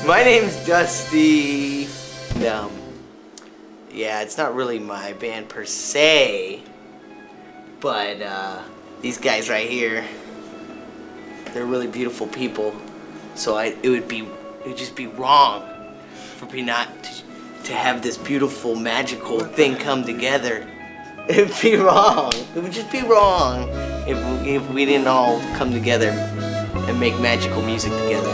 My name's Dusty. Yeah, it's not really my band per se, but these guys right here, they're really beautiful people. So it would just be wrong for me not to have this beautiful, magical thing come together. It'd be wrong. It would just be wrong if we didn't all come together and make magical music together.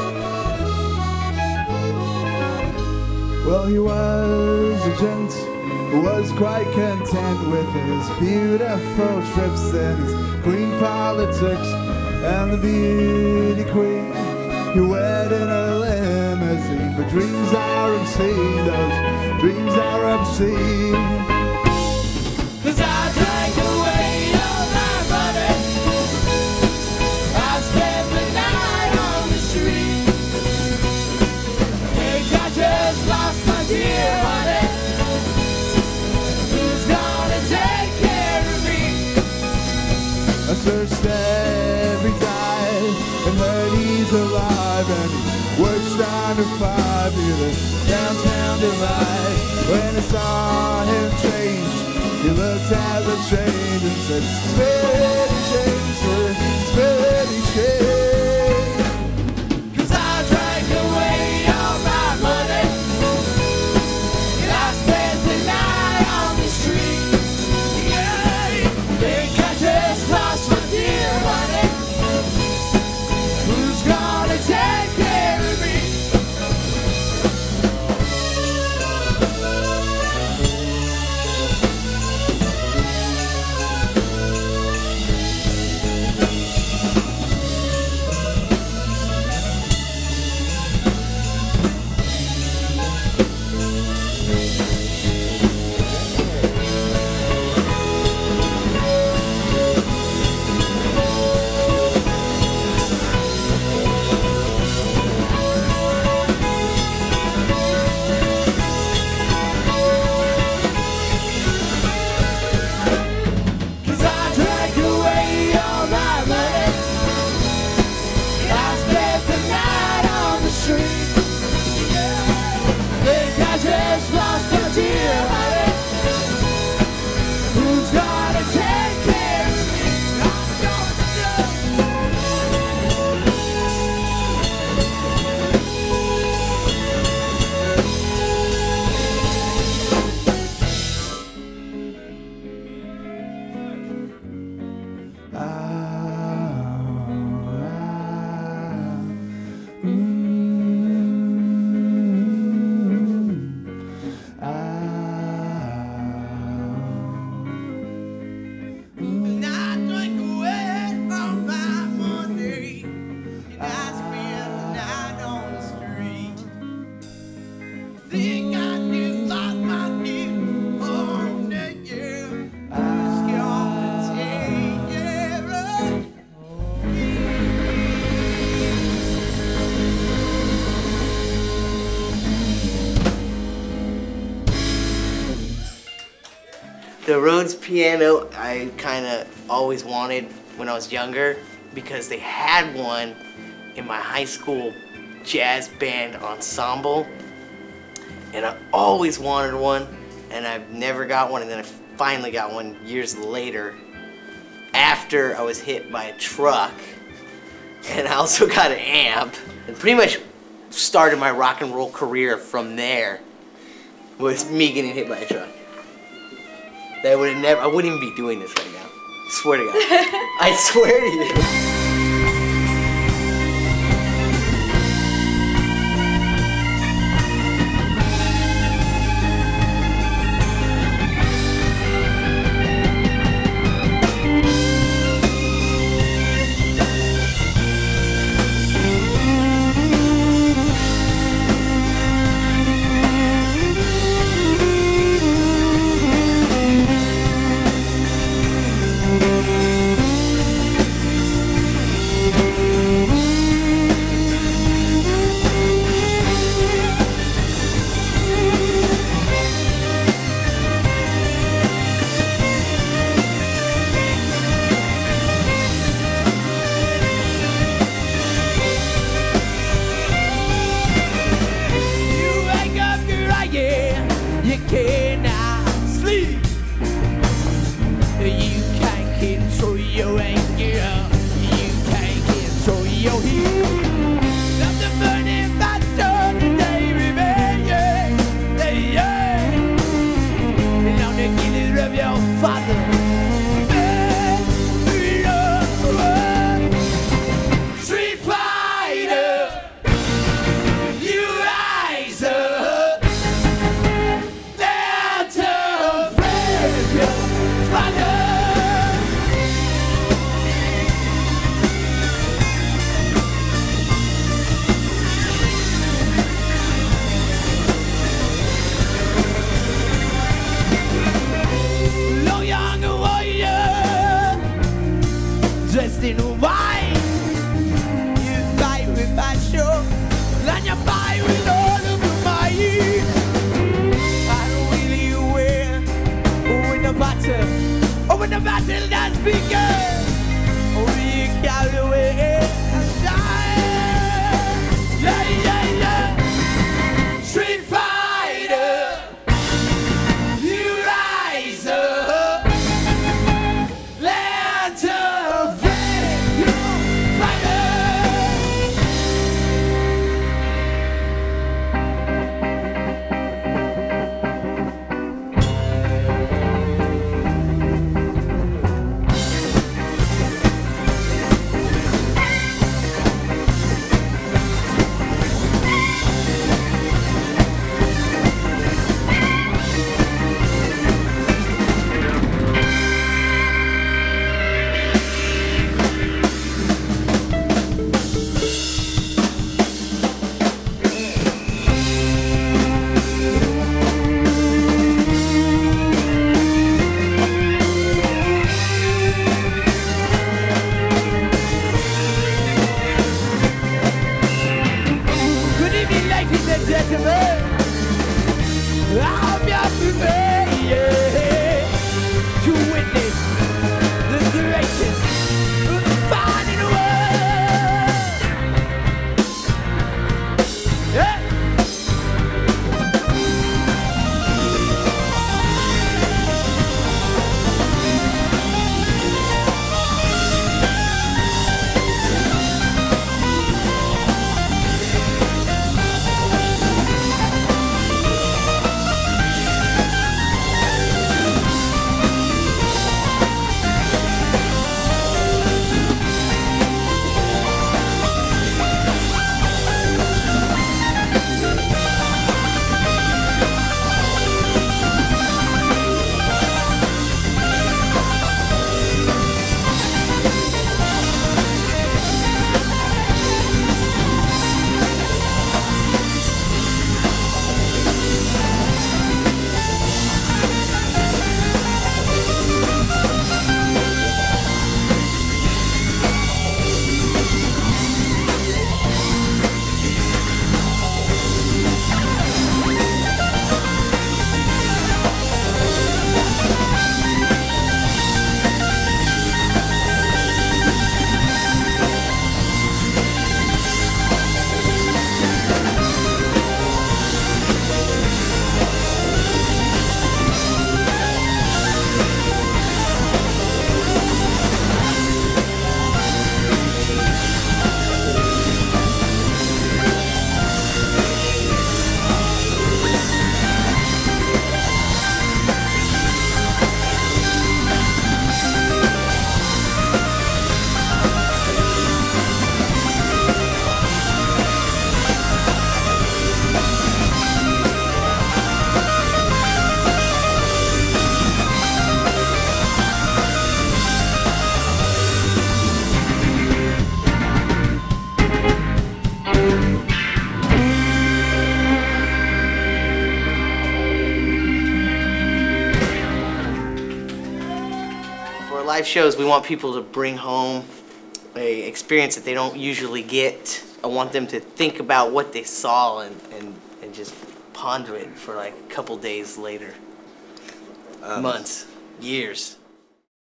Well, he was a gent who was quite content with his beautiful trips and his clean politics and the beauty queen he wed in a limousine. But dreams are obscene, those dreams are obscene. 'Cause I drank away all my money, I spent the night on the street. Think I just lost my dear honey. Who's gonna take care of me? I searched every dive and heard he's alive, and he works 9 to 5 near the downtown divide. When I saw him change, he looked at the change and said, "Steady change, sir, steady change." 'Cause I drank away all my money, and I spent the night on the street. Yeah, think I just lost my dear honey. Who's gonna take care of me? The Rhodes piano I kind of always wanted when I was younger because they had one in my high school jazz band ensemble, and I always wanted one, and I've never got one, and then I finally got one years later after I was hit by a truck, and I also got an amp, and pretty much started my rock and roll career from there was me getting hit by a truck. I wouldn't even be doing this right now. Swear to God. I swear to you. your anger, you can't control your heat. Love the burning battle today, remain, yeah. And on the killings of your father. Street fighter, you rise up, there to face your father. Long young warrior, dressed in white, you fight with passion, and you fight with all of your might. I don't really win when the battle that's begun. Oh, you carry away and shine. Yeah. Street fighter, you rise up, learn to face your fighter. Good evening, ladies and gentlemen. I'm your prepare to witness the greatest fight in the world. Yeah. For live shows, we want people to bring home a experience that they don't usually get. I want them to think about what they saw and just ponder it for like a couple days later. Months, years.